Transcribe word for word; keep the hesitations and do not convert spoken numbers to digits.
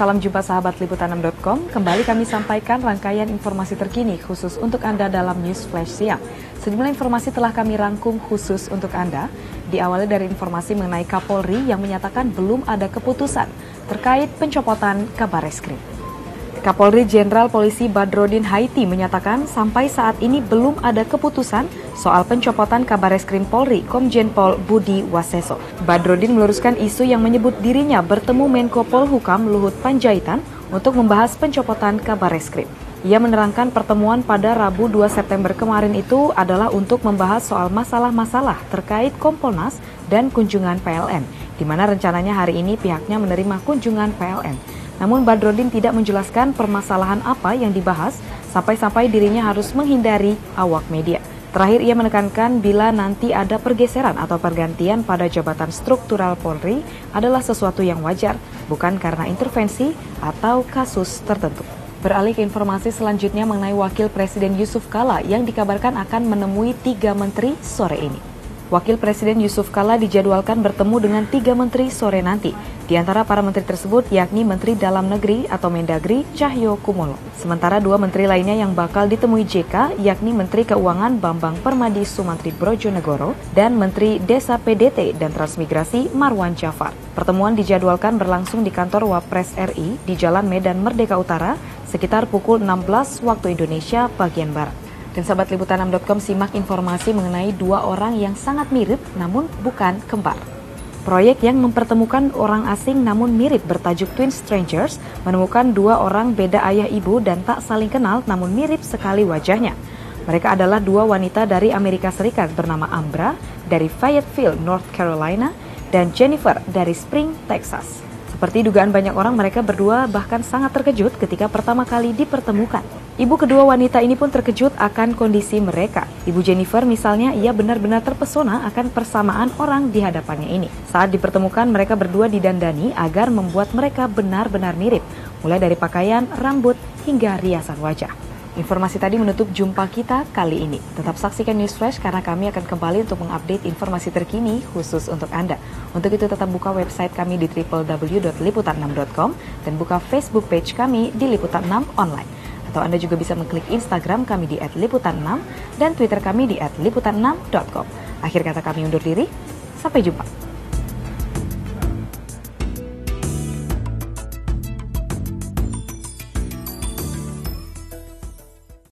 Salam jumpa sahabat liputan enam titik com. Kembali kami sampaikan rangkaian informasi terkini khusus untuk Anda dalam News Flash siang. Sejumlah informasi telah kami rangkum khusus untuk Anda. Diawali dari informasi mengenai Kapolri yang menyatakan belum ada keputusan terkait pencopotan Kabar Eskrim. Kapolri Jenderal Polisi Badrodin Haiti menyatakan sampai saat ini belum ada keputusan soal pencopotan Kabar Eskrim Polri Komjen Pol Budi Waseso. Badrodin meluruskan isu yang menyebut dirinya bertemu Menko Polhukam Luhut Panjaitan untuk membahas pencopotan Kabar Eskrim. Ia menerangkan pertemuan pada Rabu dua September kemarin itu adalah untuk membahas soal masalah-masalah terkait Kompolnas dan kunjungan P L N, di mana rencananya hari ini pihaknya menerima kunjungan P L N. Namun Badrodin tidak menjelaskan permasalahan apa yang dibahas sampai-sampai dirinya harus menghindari awak media. Terakhir ia menekankan bila nanti ada pergeseran atau pergantian pada jabatan struktural Polri adalah sesuatu yang wajar, bukan karena intervensi atau kasus tertentu. Beralih ke informasi selanjutnya mengenai Wakil Presiden Yusuf Kala yang dikabarkan akan menemui tiga menteri sore ini. Wakil Presiden Yusuf Kala dijadwalkan bertemu dengan tiga menteri sore nanti. Di antara para menteri tersebut yakni Menteri Dalam Negeri atau Mendagri Cahyo Kumolo. Sementara dua menteri lainnya yang bakal ditemui J K yakni Menteri Keuangan Bambang Permadi Sumantri Brojonegoro dan Menteri Desa P D T dan Transmigrasi Marwan Jafar. Pertemuan dijadwalkan berlangsung di kantor Wapres R I di Jalan Medan Merdeka Utara sekitar pukul enam belas waktu Indonesia bagian Barat. Dan sahabat liputan enam titik com simak informasi mengenai dua orang yang sangat mirip namun bukan kembar. Proyek yang mempertemukan orang asing namun mirip bertajuk Twin Strangers menemukan dua orang beda ayah ibu dan tak saling kenal namun mirip sekali wajahnya. Mereka adalah dua wanita dari Amerika Serikat bernama Ambra dari Fayetteville, North Carolina dan Jennifer dari Spring, Texas. Seperti dugaan banyak orang, mereka berdua bahkan sangat terkejut ketika pertama kali dipertemukan. Ibu kedua wanita ini pun terkejut akan kondisi mereka. Ibu Jennifer misalnya, ia benar-benar terpesona akan persamaan orang di hadapannya ini. Saat dipertemukan, mereka berdua didandani agar membuat mereka benar-benar mirip, mulai dari pakaian, rambut, hingga riasan wajah. Informasi tadi menutup jumpa kita kali ini. Tetap saksikan News Flash karena kami akan kembali untuk mengupdate informasi terkini khusus untuk Anda. Untuk itu tetap buka website kami di w w w titik liputan enam titik com dan buka Facebook page kami di Liputan enam Online. Atau Anda juga bisa mengklik Instagram kami di et liputan enam dan Twitter kami di et liputan enam titik com. Akhir kata kami undur diri, sampai jumpa.